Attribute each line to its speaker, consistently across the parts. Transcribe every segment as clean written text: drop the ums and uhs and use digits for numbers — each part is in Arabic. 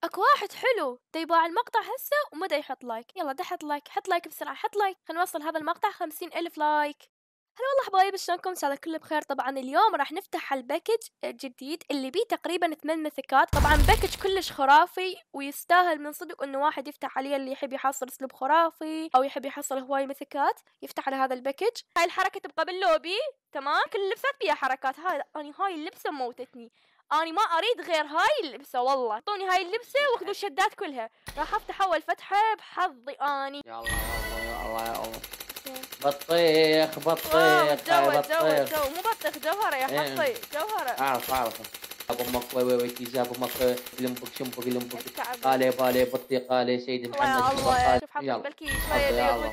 Speaker 1: اكو واحد حلو يباع المقطع هسه وما يحط لايك. يلا حط لايك، حط لايك بسرعة، حط لايك، خلينا نوصل هذا المقطع 50,000 لايك. هلا والله حبايب، شلونكم؟ ان شاء الله كله بخير. طبعا اليوم راح نفتح الباكج الجديد اللي بيه تقريبا 8 ميثكات. طبعا باكج كلش خرافي ويستاهل من صدق انه واحد يفتح عليه، اللي يحب يحصل اسلوب خرافي او يحب يحصل هواي ميثكات يفتح على هذا الباكج. هاي الحركة تبقى باللوبي، تمام؟ كل اللبسات بيها حركات. هاي اللبسة موتتني، اني ما اريد غير هاي اللبسه، والله اعطوني هاي اللبسه واخذوا الشدات كلها. راح افتح اول فتحه بحظي اني.
Speaker 2: يلا يا الله بطيخ
Speaker 1: جو مو بطيخ، جوهره يا حظي، جوهره.
Speaker 2: اعرف ابو مك وي كيزا ابو مك لمبك شمبك لمبك قالي بالي بطيخ قالي سيد محمد.
Speaker 1: الله شوف حظك بلكي شويه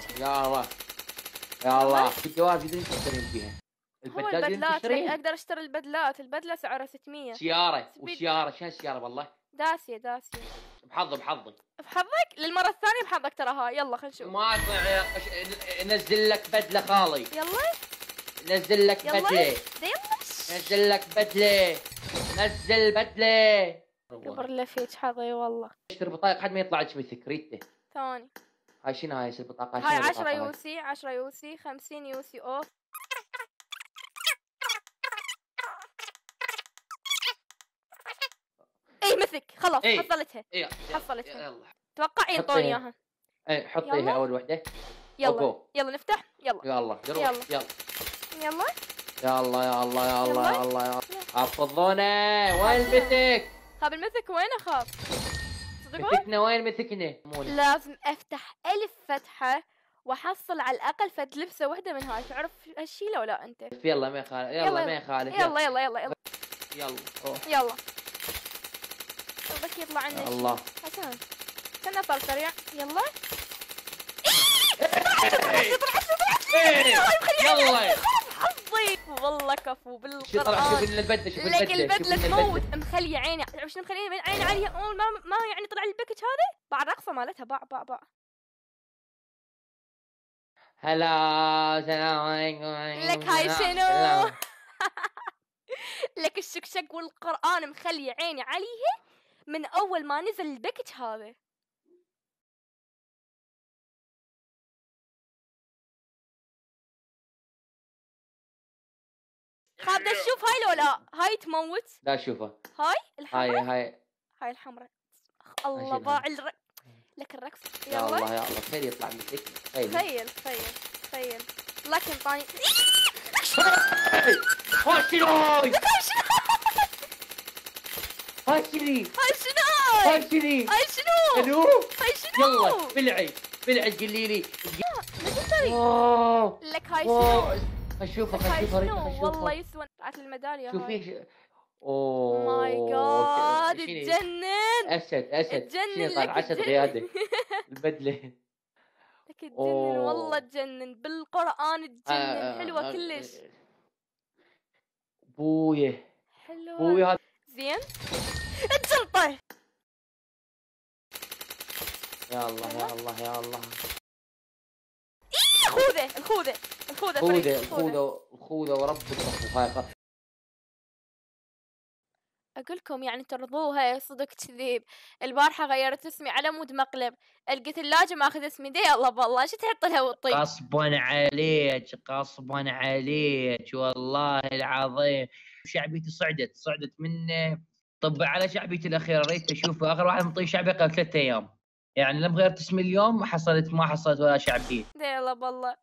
Speaker 2: يا الله في جواب جديد تشترين فيها
Speaker 1: البدلات. اقدر اشتري البدلات، البدله سعرها 600.
Speaker 2: سياره شو السياره والله
Speaker 1: داسيه
Speaker 2: بحظك
Speaker 1: للمره الثانيه بحظك ترى. هاي يلا خلينا نشوف.
Speaker 2: ما نزل لك بدله خالي.
Speaker 1: يلا
Speaker 2: نزل لك بدله. نزل لك بدله. نزل بدله.
Speaker 1: كبر لفيت حظي والله.
Speaker 2: اشتري بطايق حد ما يطلع لك بسكريته.
Speaker 1: ثاني
Speaker 2: هاي شنو هاي البطاقه؟
Speaker 1: هاي 10 يوسي 10 يوسي 50 يوسي اوف. اي مثك خلاص. حصلتها. حصلتها. توقع ينطوني اياها.
Speaker 2: اي حطيها اول وحده.
Speaker 1: يلا نفتح.
Speaker 2: يلا
Speaker 1: يا
Speaker 2: الله حفظونا. وين المثك؟
Speaker 1: خاب المثك وينه خاب؟
Speaker 2: مثكنا وين مثكنا؟
Speaker 1: لازم افتح 1000 فتحة واحصل على الاقل فد لبسة وحدة من هاي. تعرف هالشي لو لا انت؟
Speaker 2: يلا ما يخالف.
Speaker 1: يلا بدك يطلع عنا
Speaker 2: الله
Speaker 1: حسن. كنا صار سريع. يلا
Speaker 2: يلا
Speaker 1: حظي والله كفو بالقرآن.
Speaker 2: شوف البدله
Speaker 1: لك البدله تموت. مخليه عيني شنو مخليه عيني عليها. ما يعني طلع لي الباكج هذا بعد رقصه مالتها باع.
Speaker 2: هلا السلام عليكم.
Speaker 1: لك هاي شنو؟ لك الشكشك والقرآن مخليه عيني عليها من اول ما نزل الباكج هذا. خابده تشوف هاي لو لا؟ هاي تموت.
Speaker 2: لا شوفها.
Speaker 1: هاي الحمراء.
Speaker 2: هاي
Speaker 1: الحمراء. الله باع لك الرقص.
Speaker 2: يا الله تخيل يطلع مثلك.
Speaker 1: تخيل لكن طاني. هاي شنو؟
Speaker 2: يلا بلعي قولي لي.
Speaker 1: لك هاي شنو؟
Speaker 2: اشوفها
Speaker 1: والله يسوى عت الميداليه.
Speaker 2: شوفي
Speaker 1: اوه ماي جاد تجنن.
Speaker 2: اسد شنو طالع اسد قياده البدله.
Speaker 1: لك تجنن والله تجنن بالقرآن تجنن. حلوه كلش.
Speaker 2: بويه
Speaker 1: حلوه
Speaker 2: هذا
Speaker 1: زين. الجلطه.
Speaker 2: يا الله الخوذه ورب الصفوف.
Speaker 1: اقولكم يعني ترضوها صدق كذيب. البارحه غيرت اسمي على مود مقلب. لقيت اللاجئ ماخذ اسمي دي. الله بالله شو تحط لها وطي.
Speaker 2: غصبا عليك والله العظيم. شعبيتي صعدت من طب على شعبيتي الاخيره. ريت اشوف اخر واحد مطي شعبي قبل 3 ايام. يعني لما غيرت اسمي اليوم ما حصلت ولا شعبيه.
Speaker 1: دي الله بالله.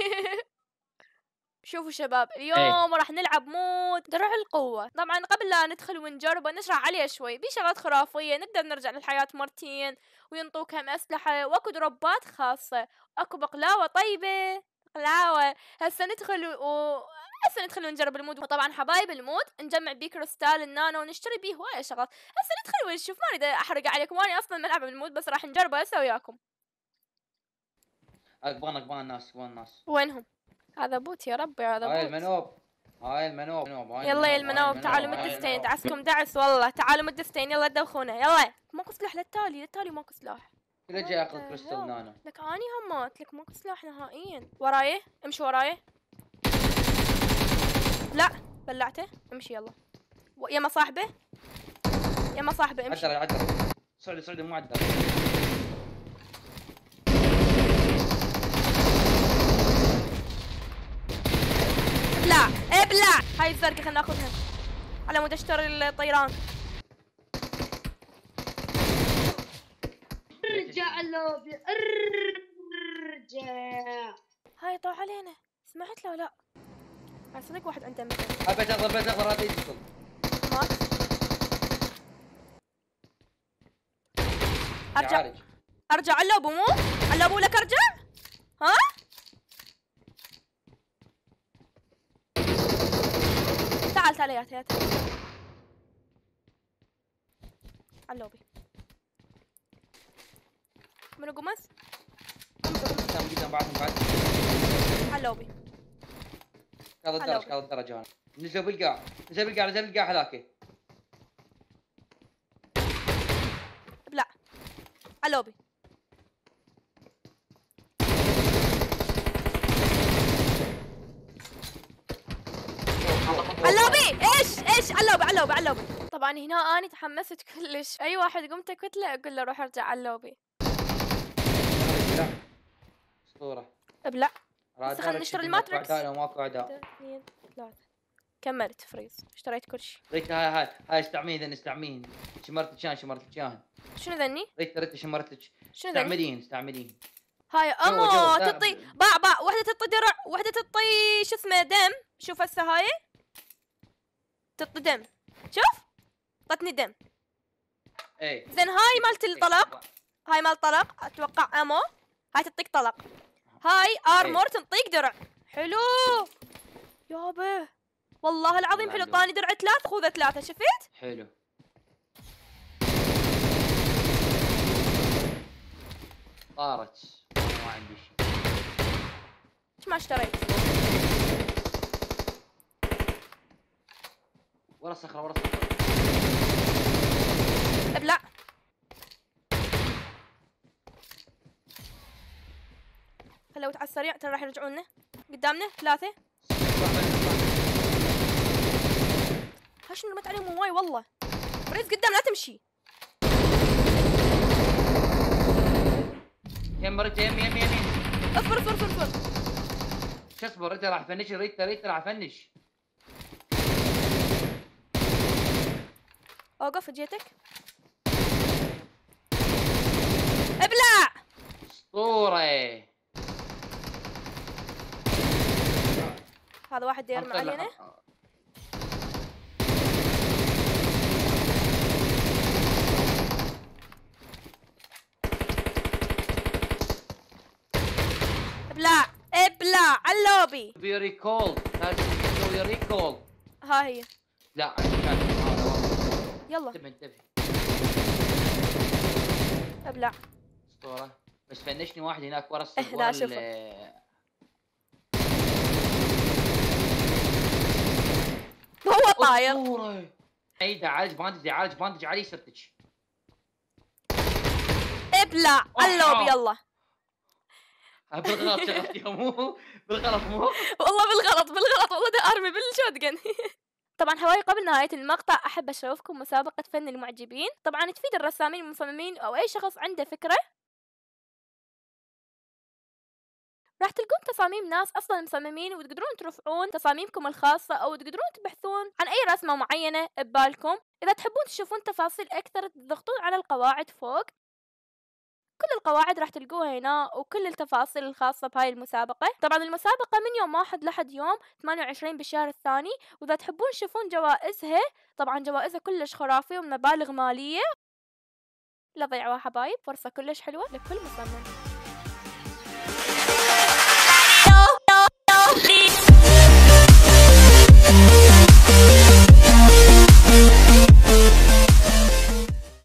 Speaker 1: شوفوا شباب اليوم راح نلعب مود درع القوة. طبعا قبل لا ندخل ونجرب نشرح عليه شوي بشغلات خرافية نقدر نرجع للحياة مرتين وينطوك هم أسلحة واكو دروبات خاصة. اكو بقلاوة طيبة هسه ندخل ونجرب المود. وطبعا حبايب المود نجمع بيه كريستال النانو ونشتري بيه هواية شغلات. هسه ندخل ونشوف. ما اريد احرق عليكم وانا اصلا ملعب بالمود بس راح نجربه هسه وياكم.
Speaker 2: اقبان الناس
Speaker 1: وينهم؟ هذا بوت يا ربي. هذا بوت.
Speaker 2: هاي المنوب.
Speaker 1: يلا يا المنوب تعالوا مدستين. دعسكم دعس والله. تعالوا مدستين يلا دوخونا. يلا ماكو سلاح للتالي ماكو سلاح.
Speaker 2: كله جاي اخذ كريستال نانو.
Speaker 1: لك اني همات لك ماكو سلاح نهائيا. وراي امشي وراي. لا بلعته. امشي يلا يا ما صاحبه امشي.
Speaker 2: عدل
Speaker 3: صعدة مو عدل.
Speaker 1: ابلع ابلع. هاي الزرقاء خلنا ناخذها على مود اشتري الطيران.
Speaker 4: ارجع اللوبي ارجع.
Speaker 1: هاي طلع علينا. سمعت له ولا لا؟ صدق واحد عنده مثل.
Speaker 3: بيت اغلر هذا يدخل.
Speaker 1: مات. ارجع على اللوبو مو؟ على اللوبو لك ارجع؟ ها؟ تعال يا على اللوبي. منو قمص؟
Speaker 3: قدام بعضهم بعد.
Speaker 1: على اللوبي.
Speaker 3: هذا الدرج انا. نزلوا بالقاع هذاك.
Speaker 1: ابلع. على اللوبي. اللوبي. ايش على اللوبي. طبعا هنا اني تحمست كلش. اي واحد قمت اكتله اقول له روح ارجع على اللوبي.
Speaker 3: اسطوره.
Speaker 1: ابلع. بس خلينا نشتري الماتريكس.
Speaker 3: ماكو اعداء.
Speaker 1: 2 3. كملت فريز. اشتريت كل شيء.
Speaker 3: ريت هاي استعملين. شمرت كان.
Speaker 1: شنو ذني؟
Speaker 3: ريت شمرت
Speaker 1: شنو ذني؟
Speaker 3: استعملين.
Speaker 1: هاي اما تعطي باع وحده تعطي درع وحده تعطي شو اسمه دم. شوف هسه هاي تعطي دم. شوف اعطتني دم.
Speaker 3: اي
Speaker 1: زين هاي مالت الطلق. هاي مال طلق اتوقع امو. هاي تعطيك طلق. هاي ارمور تنطيك درع. حلو يابا والله العظيم حلو. طاني درع 3 خوذه 3. شفت؟
Speaker 3: حلو. طارت ما عندي شيء.
Speaker 1: ايش ما اشتريت؟
Speaker 3: ورا صخره.
Speaker 1: ابلع. خلوت على السريع ترى راح يرجعونا. قدامنا 3. ها شنو رمت عليهم هواي والله. فريز قدام لا تمشي.
Speaker 3: يمين.
Speaker 1: اصبر.
Speaker 3: شو اصبر؟ ريتا راح فنش. ريتا راح فنش.
Speaker 1: اوقف جيتك. ابلع.
Speaker 3: اسطوره.
Speaker 1: هذا واحد يرمي علينا. ابلع على اللوبي.
Speaker 3: ريكول. لازم تسوي ريكول.
Speaker 1: ها هي.
Speaker 3: لا
Speaker 1: يلا
Speaker 3: انتبه.
Speaker 1: ابلع.
Speaker 3: اسطوره. بس فنشني واحد هناك ورا
Speaker 1: لا شوفه. هو طاير.
Speaker 3: اسطوره. عيد عالج باندج علي سرتج.
Speaker 1: ابلع على اللوبي يلا.
Speaker 3: بالغلط شغلتيها مو بالغلط مو
Speaker 1: والله بالغلط والله ده ارمي بالشوتجن. طبعا حبايبي قبل نهاية المقطع أحب أشوفكم مسابقة فن المعجبين. طبعا تفيد الرسامين والمصممين أو أي شخص عنده فكرة. راح تلقون تصاميم ناس أصلا مصممين وتقدرون ترفعون تصاميمكم الخاصة أو تقدرون تبحثون عن أي رسمة معينة ببالكم. إذا تحبون تشوفون تفاصيل أكثر تضغطون على القواعد فوق. كل القواعد راح تلقوها هنا وكل التفاصيل الخاصة بهاي المسابقة. طبعا المسابقة من يوم 1 لحد يوم 28 بالشهر الثاني. وإذا تحبون تشوفون جوائزها طبعا جوائزها كلش خرافية ومبالغ مالية. لا تضيعوها حبايب. فرصة كلش حلوة لكل مصمم.